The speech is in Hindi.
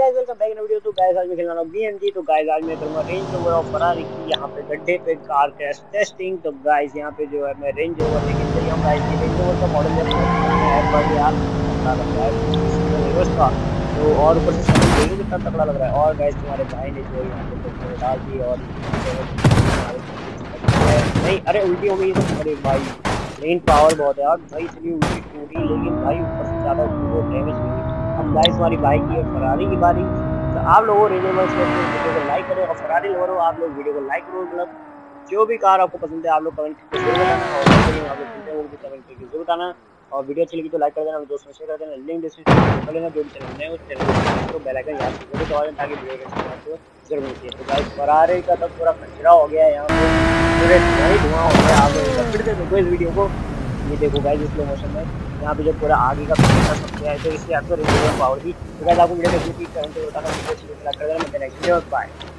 Guys welcome back in video. तो गाइस आज मैं खेलने वाला हूं BeamNg। तो गाइस आज मैं करूंगा रेंज रोवर और फरारी की यहाँ पे गड्ढे पे कार क्रैश टेस्टिंग। तो गाइस यहाँ पे जो है मैं रेंज रोवर लेके चल हूं। गाइस ये रेंज रोवर का मॉडल है, बहुत पुराना है पर यार तगड़ा लग रहा है, सिस्टम है उसका तो। और ऊपर से सामने देख लो कितना तगड़ा लग रहा है। और गाइस तुम्हारे भाई ने जो यहाँ पे पेट्रोल डाल दी और यहाँ पे हमारे नहीं, अरे उल्टी हो गई तो। अरे भाई लेकिन पावर बहुत है यार भाई, चलिए उल्टी टूटी लेकिन भाई ऊपर से ज्यादा वो डैमेज नहीं हुई। अब गाइस हमारी बाइक की है फरारी की बारी। तो आप लोगों रेंज रोवर से अपने वीडियो को लाइक करें और फरारी लवर हो आप लोग वीडियो को लाइक करो। मतलब जो भी कार आपको पसंद है आप लोग कमेंट करके जरूर बताना, और जो गेम आप लोग खेलते हैं वो भी कमेंट करके जरूर बताना। और वीडियो अच्छी लगी तो लाइक कर देना, दोस्तों में शेयर कर देना, लिंक डिस्क्रिप्शन में कर लेना। जो भी चैनल नए हो चैनल को सब्सक्राइब करो, बेल आइकन याद से जरूर दबा देना ताकि वीडियो का आपको जरूर मिलती है। तो गाइस फरारी का तो पूरा कचरा हो गया है यहाँ पे, पूरे धुआं हो गया। आप लोग एक बार फिर से देखो इस वीडियो को, ये देखो गाइस स्लो मोशन में यहाँ पे जो पूरा आगे का पीछे का सब गया है। तो इससे आपको रेंज रोवर पावर दी। तो गाइस आपको वीडियो कैसी लगी कमेंट करके बताना, वीडियो अच्छी लगी तो लाइक कर देना। मिलते हैं नेक्स्ट वीडियो में, बाय।